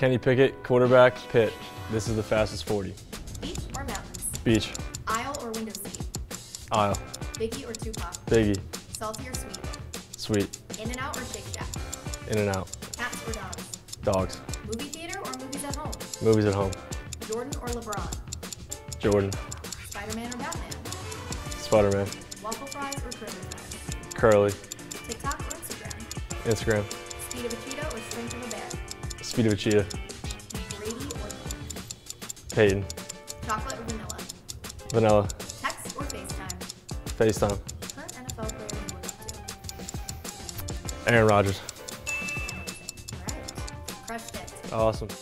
Kenny Pickett, quarterback, Pitt. This is the fastest 40. Beach or mountains? Beach. Aisle or window seat? Aisle. Biggie or Tupac? Biggie. Salty or sweet? Sweet. In-N-Out or Shake Shack? In-N-Out. Cats or dogs? Dogs. Movie theater or movies at home? Movies at home. Jordan or LeBron? Jordan. Spider-Man or Batman? Spider-Man. Waffle fries or curly fries? Curly. TikTok or Instagram? Instagram. Speed of a cheetah or strength of a bear? Speed of a cheetah. Brady or Peyton. chocolate or vanilla? Vanilla. Text or FaceTime? FaceTime. Current NFL player you look up to? Aaron Rodgers. Amazing. All right. Crushed it. Awesome.